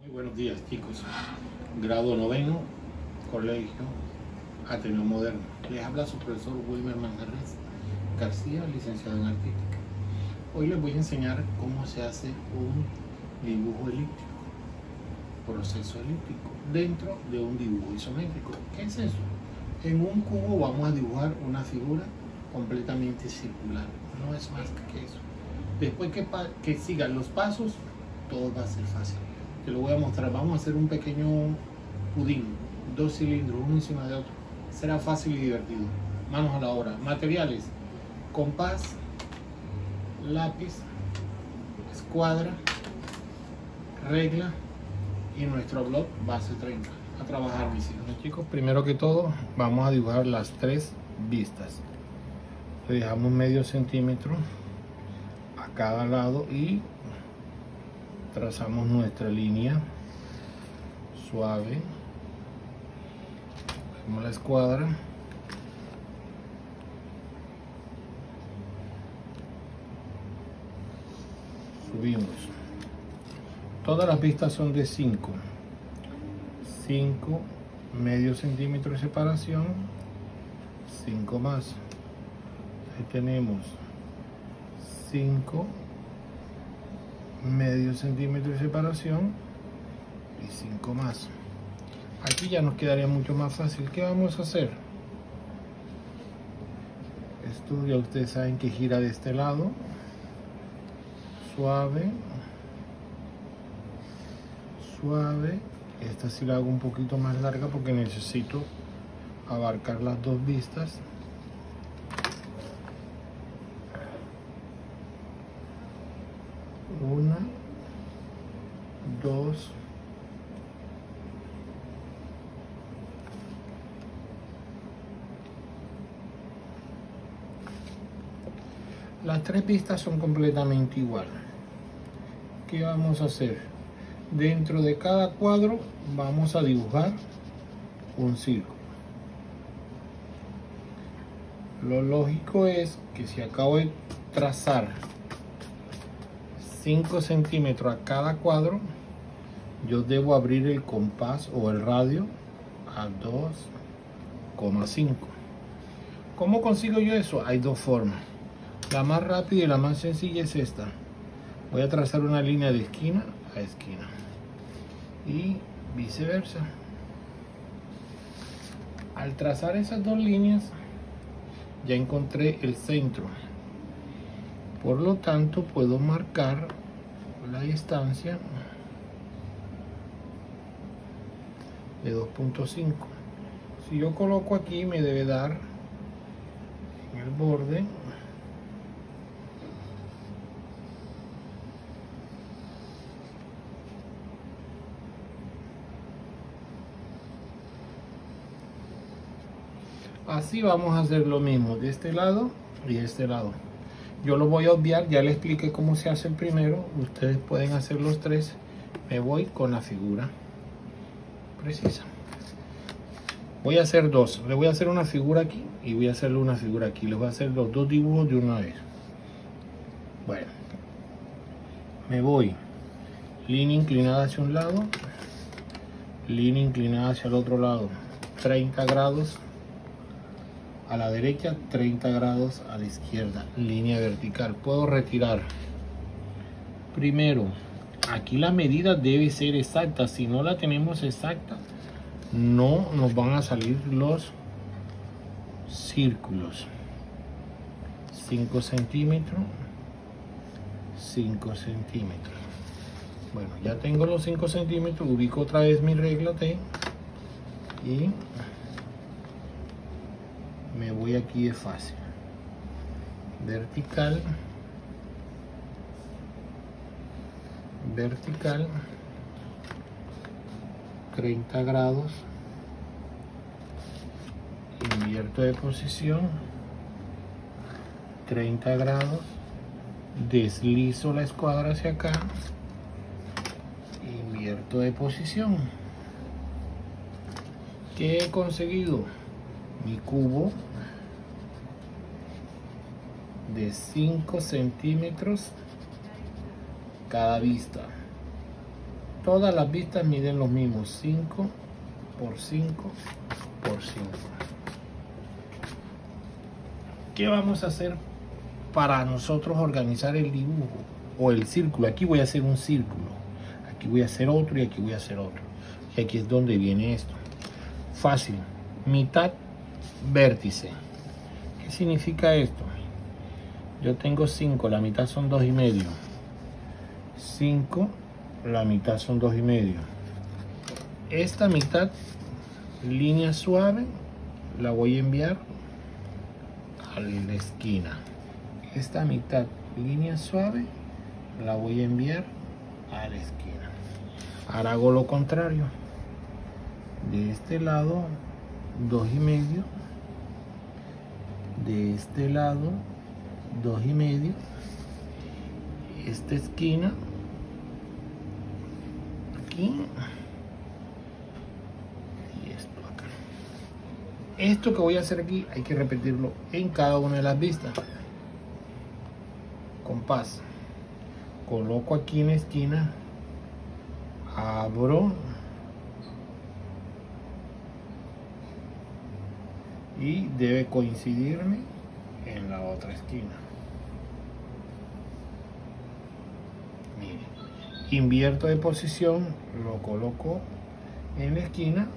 Muy buenos días, chicos. Grado noveno, colegio Ateneo Moderno. Les habla su profesor Wilmer Manjarres García, licenciado en artística. Hoy les voy a enseñar cómo se hace un dibujo elíptico, proceso elíptico, dentro de un dibujo isométrico. ¿Qué es eso? En un cubo vamos a dibujar una figura completamente circular. No es más que eso. Después que sigan los pasos, todo va a ser fácil. Te lo voy a mostrar. Vamos a hacer un pequeño pudín, 2 cilindros, uno encima de otro. Será fácil y divertido. Manos a la obra. Materiales: compás, lápiz, escuadra, regla y nuestro blog base 30. A trabajar, mis hijos. Chicos, primero que todo vamos a dibujar las 3 vistas. Le dejamos medio centímetro a cada lado y trazamos nuestra línea suave. Hacemos la escuadra, subimos. Todas las vistas son de 5 medio centímetro de separación, 5 más. Ahí tenemos 5 medio centímetro de separación y 5 más. Aquí ya nos quedaría mucho más fácil. ¿Qué vamos a hacer? Esto ya ustedes saben que gira de este lado, suave, suave. Esta sí la hago un poquito más larga porque necesito abarcar las 2 vistas. Una, 2, las 3 pistas son completamente iguales. ¿Qué vamos a hacer? Dentro de cada cuadro vamos a dibujar un círculo. Lo lógico es que si acabo de trazar 5 centímetros a cada cuadro, yo debo abrir el compás o el radio a 2,5. ¿Cómo consigo yo eso? Hay 2 formas. La más rápida y la más sencilla es esta. Voy a trazar una línea de esquina a esquina y viceversa. Al trazar esas 2 líneas ya encontré el centro. Por lo tanto, puedo marcar la distancia de 2,5. Si yo coloco aquí, me debe dar en el borde así. Vamos a hacer lo mismo de este lado y de este lado. Yo lo voy a obviar, ya les expliqué cómo se hace el primero. Ustedes pueden hacer los 3. Me voy con la figura precisa. Voy a hacer 2. Le voy a hacer una figura aquí y voy a hacerle una figura aquí. Les voy a hacer los 2 dibujos de una vez. Bueno, me voy. Línea inclinada hacia un lado, línea inclinada hacia el otro lado. 30 grados a la derecha, 30 grados a la izquierda, línea vertical. Puedo retirar. Primero, aquí la medida debe ser exacta. Si no la tenemos exacta, no nos van a salir los círculos. 5 centímetros, 5 centímetros. Bueno, ya tengo los 5 centímetros. Ubico otra vez mi regla T y me voy aquí de fácil. Vertical, vertical, 30 grados, invierto de posición, 30 grados, deslizo la escuadra hacia acá, invierto de posición. ¿Qué he conseguido? Mi cubo de 5 centímetros cada vista. Todas las vistas miden los mismos, 5 por 5 por 5. ¿Qué vamos a hacer para nosotros organizar el dibujo o el círculo? Aquí voy a hacer un círculo, aquí voy a hacer otro y aquí voy a hacer otro. Y aquí es donde viene esto. Fácil, mitad vértice. ¿Qué significa esto? Yo tengo 5, la mitad son 2,5. 5, la mitad son 2,5. Esta mitad, línea suave, la voy a enviar a la esquina. Esta mitad, línea suave, la voy a enviar a la esquina. Ahora hago lo contrario. De este lado, 2,5. De este lado, 2,5. Esta esquina aquí y esto acá. Esto que voy a hacer aquí hay que repetirlo en cada una de las vistas. Compás, coloco aquí en la esquina, abro y debe coincidirme en la otra esquina. Miren, invierto de posición, lo coloco en la esquina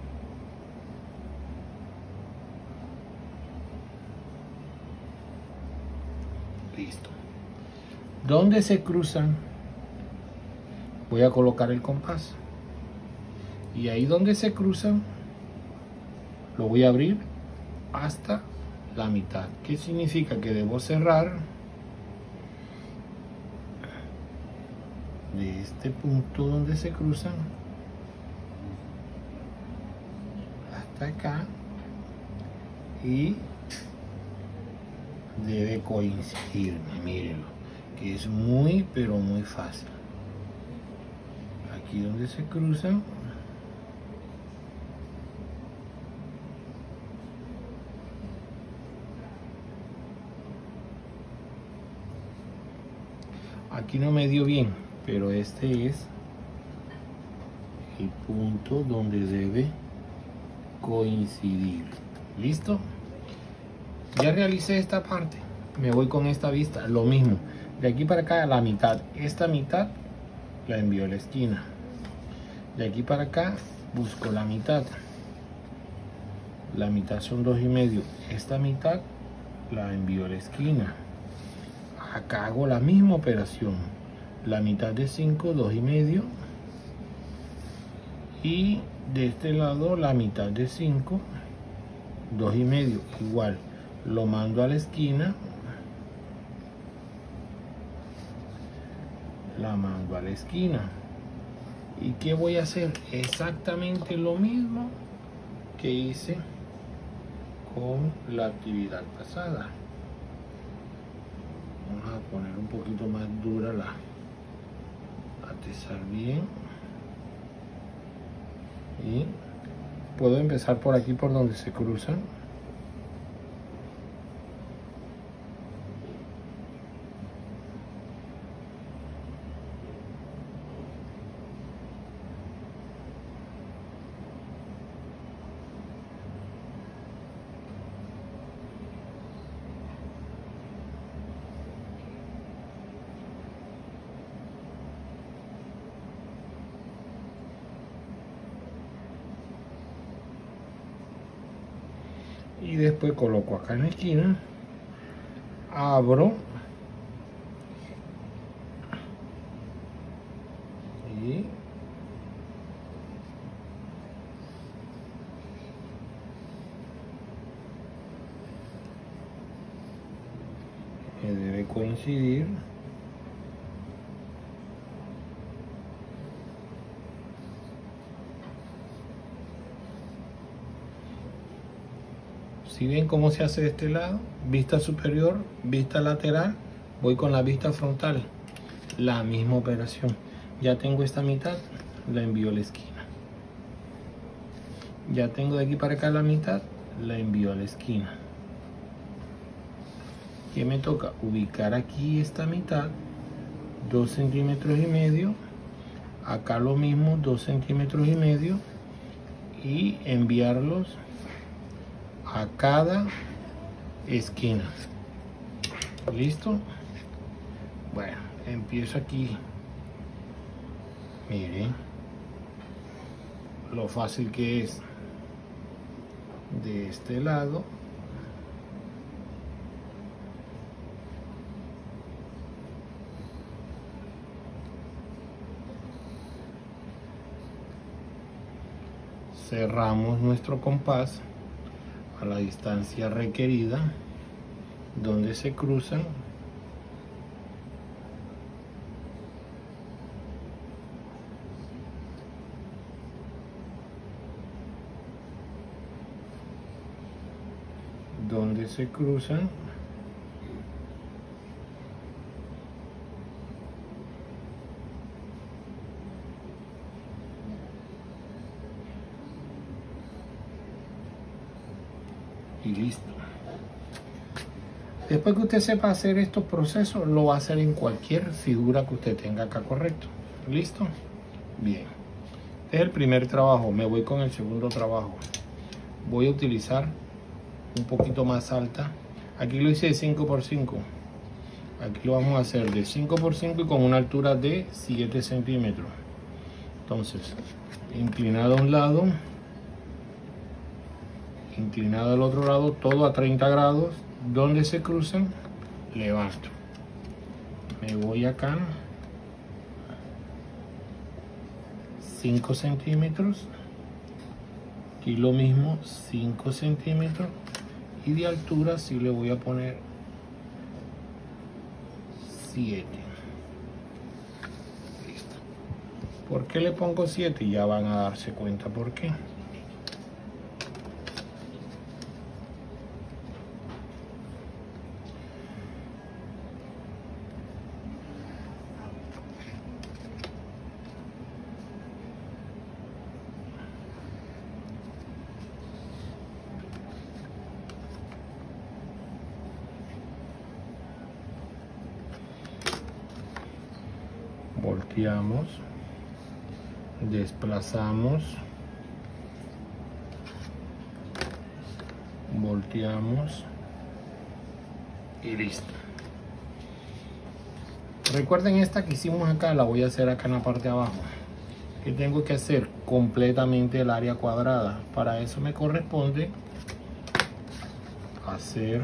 listo. Donde se cruzan voy a colocar el compás y ahí donde se cruzan lo voy a abrir hasta la mitad. ¿Qué significa? Que debo cerrar de este punto donde se cruzan hasta acá y debe coincidirme. Mírenlo, que es muy pero muy fácil. Aquí donde se cruzan aquí no me dio bien, pero este es el punto donde debe coincidir. ¿Listo? Ya realicé esta parte, me voy con esta vista, lo mismo, de aquí para acá a la mitad. Esta mitad la envío a la esquina, de aquí para acá busco la mitad son 2,5. Esta mitad la envío a la esquina. Acá hago la misma operación, la mitad de 5, 2,5, y de este lado la mitad de 5, 2,5, igual, lo mando a la esquina, la mando a la esquina. ¿Y qué voy a hacer? Exactamente lo mismo que hice con la actividad pasada. Vamos a poner un poquito más dura la atezar bien y puedo empezar por aquí, por donde se cruzan. Y después coloco acá en la esquina, abro y me debe coincidir Si ven cómo se hace de este lado, vista superior, vista lateral, voy con la vista frontal, la misma operación. Ya tengo esta mitad, la envío a la esquina. Ya tengo de aquí para acá la mitad, la envío a la esquina. ¿Qué me toca? Ubicar aquí esta mitad, 2,5 centímetros, Acá lo mismo, 2,5 centímetros y enviarlos a cada esquina. ¿Listo? Bueno, empiezo aquí. Miren lo fácil que es. De este lado cerramos nuestro compás a la distancia requerida donde se cruzan y listo. Después que usted sepa hacer estos procesos, lo va a hacer en cualquier figura que usted tenga acá, correcto. ¿Listo? Bien. Este es el primer trabajo. Me voy con el segundo trabajo. Voy a utilizar un poquito más alta. Aquí lo hice de 5×5. Aquí lo vamos a hacer de 5×5 y con una altura de 7 centímetros. Entonces, inclinado a un lado, inclinado al otro lado, todo a 30 grados. Donde se cruzan, levanto. Me voy acá, 5 centímetros. Aquí lo mismo, 5 centímetros. Y de altura sí le voy a poner 7. Listo. ¿Por qué le pongo 7? Ya van a darse cuenta por qué. Volteamos, desplazamos, volteamos y listo. Recuerden, esta que hicimos acá la voy a hacer acá en la parte de abajo. Que tengo que hacer completamente el área cuadrada. Para eso me corresponde hacer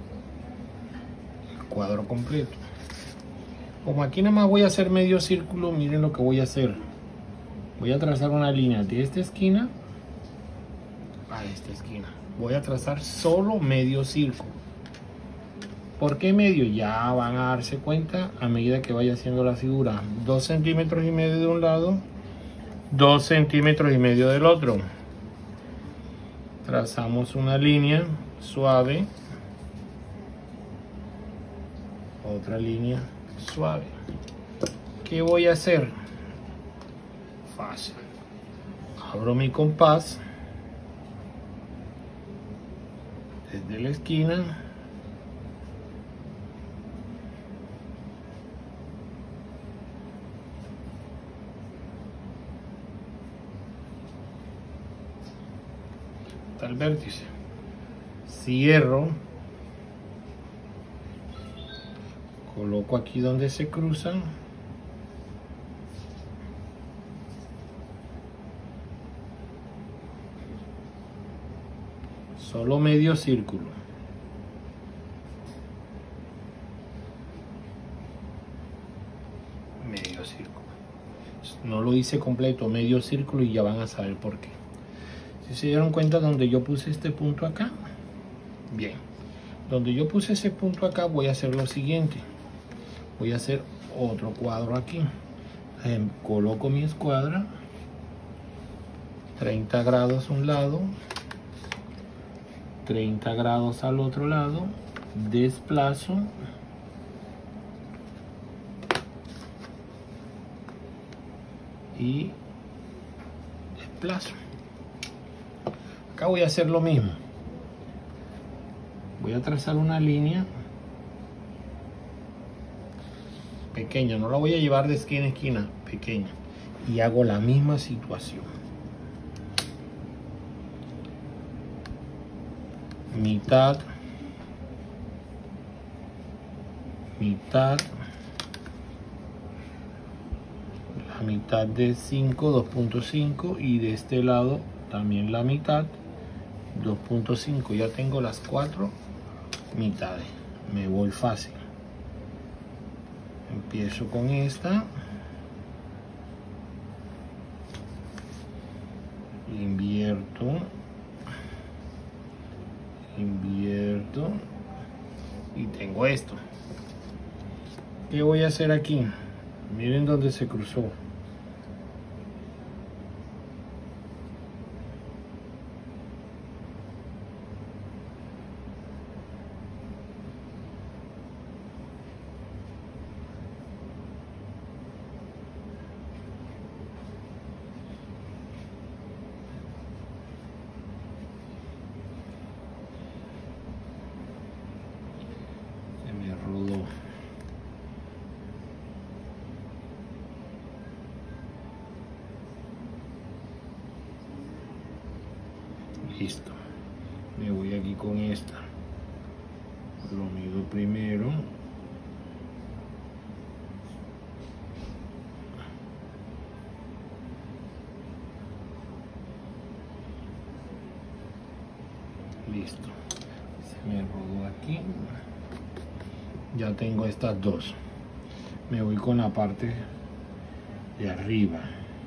el cuadro completo. Como aquí nada más voy a hacer medio círculo, miren lo que voy a hacer. Voy a trazar una línea de esta esquina a esta esquina. Voy a trazar solo medio círculo. ¿Por qué medio? Ya van a darse cuenta a medida que vaya haciendo la figura. 2,5 centímetros de un lado, 2,5 centímetros del otro. Trazamos una línea suave, otra línea suave. ¿Qué voy a hacer? Fácil. Abro mi compás desde la esquina, hasta el vértice. Cierro, coloco aquí donde se cruzan, solo medio círculo. Medio círculo. No lo hice completo, medio círculo, y ya van a saber por qué. Si se dieron cuenta donde yo puse este punto acá, bien, donde yo puse ese punto acá voy a hacer lo siguiente. Voy a hacer otro cuadro aquí. Coloco mi escuadra, 30 grados a un lado, 30 grados al otro lado, desplazo, y desplazo. Acá voy a hacer lo mismo. Voy a trazar una línea pequeña, no la voy a llevar de esquina a esquina, pequeña. y hago la misma situación. Mitad, mitad, la mitad de 5, 2.5, y de este lado también la mitad, 2.5. Ya tengo las 4 mitades. Me voy fácil. Empiezo con esta. Invierto y tengo esto. ¿Qué voy a hacer aquí? Miren dónde se cruzó. Listo. Me voy aquí con esta. Lo mido primero. Listo. Se me rodó aquí. Ya tengo estas dos. Me voy con la parte de arriba.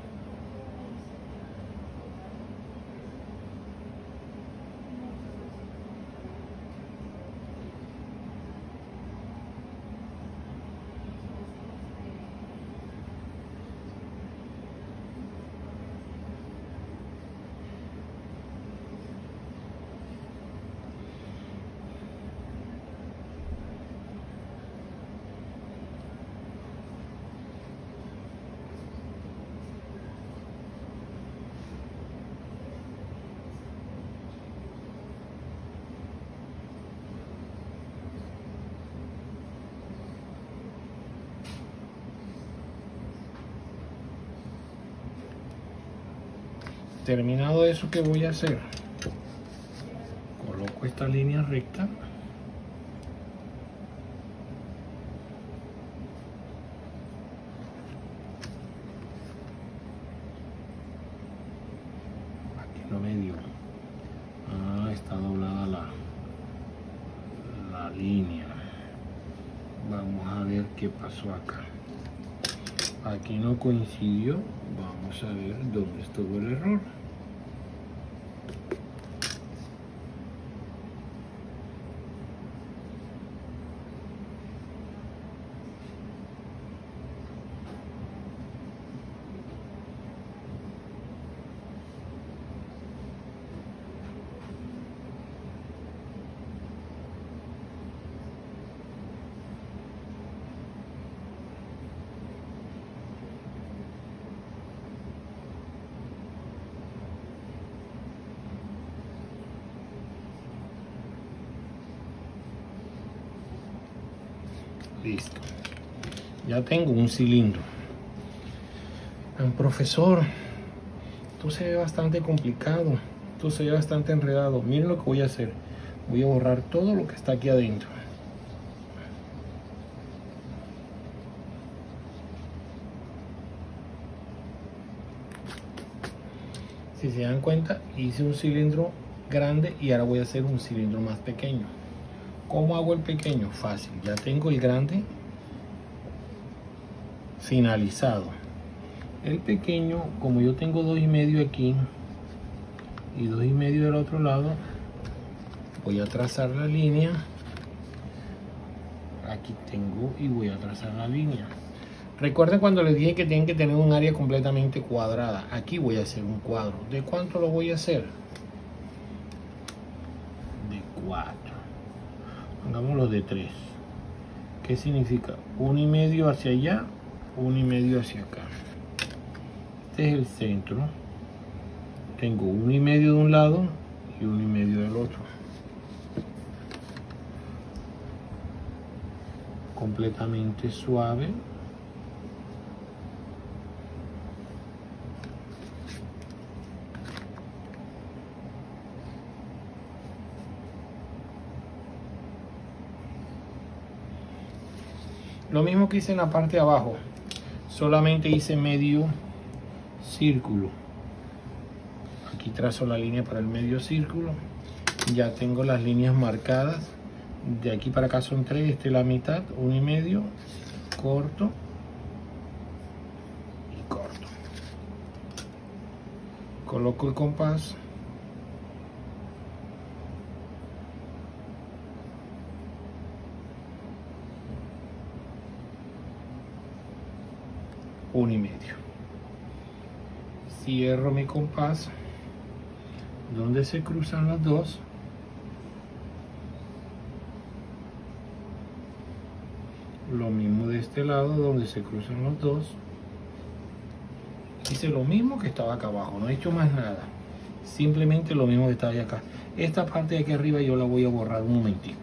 Terminado eso, ¿qué voy a hacer? Coloco esta línea recta. Aquí no me dio. Está doblada la línea. Vamos a ver qué pasó acá. Aquí no coincidió. Vamos a ver dónde estuvo el error. Listo. Ya tengo un cilindro. Profesor, esto se ve bastante complicado. Esto se ve bastante enredado. Miren lo que voy a hacer. Voy a borrar todo lo que está aquí adentro. Si se dan cuenta, hice un cilindro grande y ahora voy a hacer un cilindro más pequeño. ¿Cómo hago el pequeño? Fácil. Ya tengo el grande finalizado. El pequeño, como yo tengo 2,5 aquí y 2,5 del otro lado, voy a trazar la línea. Aquí tengo y voy a trazar la línea. Recuerden cuando les dije que tienen que tener un área completamente cuadrada. Aquí voy a hacer un cuadro. ¿De cuánto lo voy a hacer? De 4. Pongámoslo de 3. ¿Qué significa? 1,5 hacia allá, 1,5 hacia acá. Este es el centro. Tengo 1,5 de un lado y 1,5 del otro. Completamente suave. Lo mismo que hice en la parte de abajo, solamente hice medio círculo. Aquí trazo la línea para el medio círculo. Ya tengo las líneas marcadas. De aquí para acá son 3, esta es la mitad, 1 y medio, corto y corto. Coloco el compás. Uno y medio. Cierro mi compás donde se cruzan los dos. Lo mismo de este lado donde se cruzan los dos. Hice lo mismo que estaba acá abajo, no he hecho más nada, simplemente lo mismo que estaba acá. Esta parte de aquí arriba yo la voy a borrar un momentico.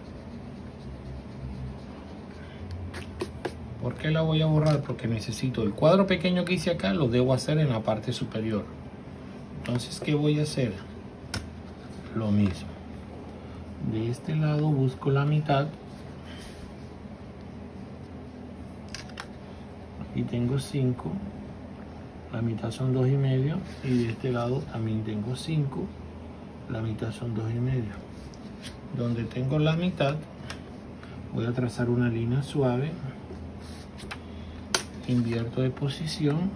¿Por qué la voy a borrar? Porque necesito el cuadro pequeño que hice acá, lo debo hacer en la parte superior. Entonces, ¿qué voy a hacer? Lo mismo. De este lado busco la mitad. Aquí tengo 5. La mitad son 2 y medio. Y de este lado también tengo 5. La mitad son 2 y medio. Donde tengo la mitad, voy a trazar una línea suave. Invierto de posición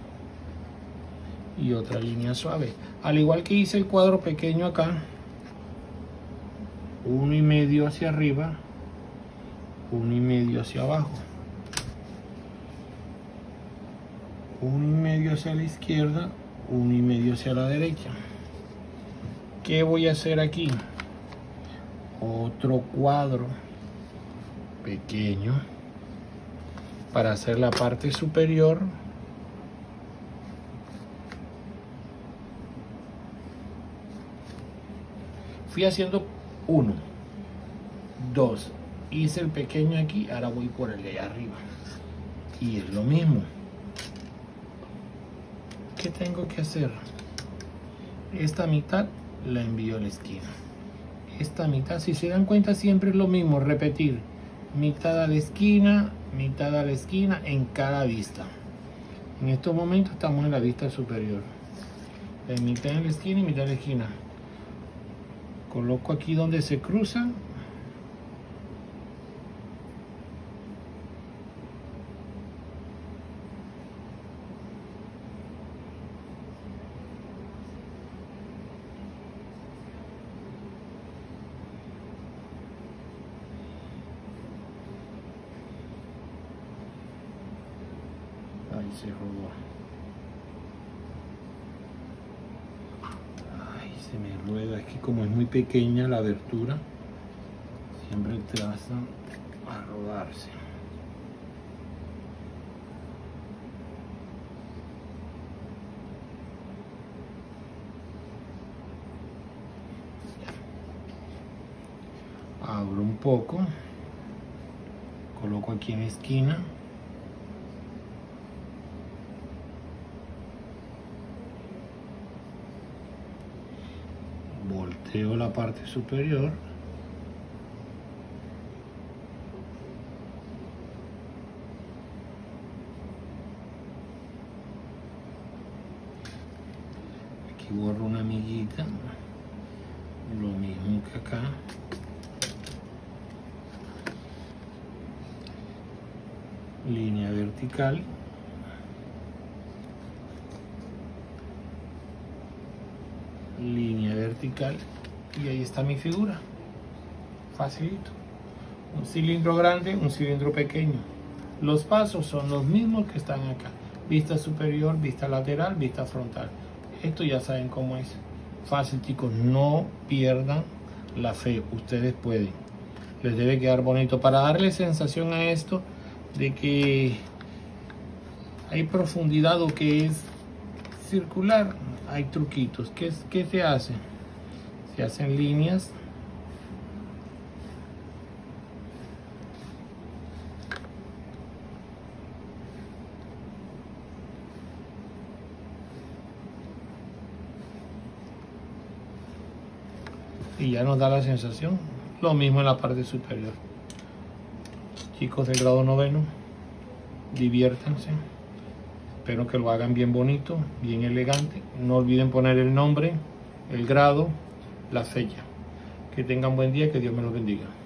y otra línea suave, al igual que hice el cuadro pequeño acá. 1 y medio hacia arriba, 1 y medio hacia abajo, 1 y medio hacia la izquierda, 1 y medio hacia la derecha. ¿Qué voy a hacer aquí? Otro cuadro pequeño para hacer la parte superior. Fui haciendo 1, 2, hice el pequeño aquí, ahora voy por el de allá arriba. Y es lo mismo. ¿Qué tengo que hacer? Esta mitad la envío a la esquina. Esta mitad, si se dan cuenta, siempre es lo mismo, repetir. Mitad a la esquina en cada vista. En estos momentos estamos en la vista superior. La mitad en la esquina y mitad en la esquina. Coloco aquí donde se cruzan. Ahí se rodó. Ay, se me rueda. Aquí como es muy pequeña la abertura, siempre traza a rodarse. Abro un poco, coloco aquí en la esquina. Volteo la parte superior. Aquí borro una amiguita. Lo mismo que acá. Línea vertical. Línea vertical y ahí está mi figura. Facilito. Un cilindro grande, un cilindro pequeño. Los pasos son los mismos que están acá. Vista superior, vista lateral, vista frontal. Esto ya saben cómo es. Fácil, chicos, no pierdan la fe. Ustedes pueden. Les debe quedar bonito. Para darle sensación a esto de que hay profundidad o que es circular, hay truquitos. ¿Qué se hace? Se hacen líneas y ya nos da la sensación. Lo mismo en la parte superior. Chicos del grado noveno, diviértanse. Espero que lo hagan bien bonito, bien elegante. No olviden poner el nombre, el grado, la fecha. Que tengan buen día, que Dios me los bendiga.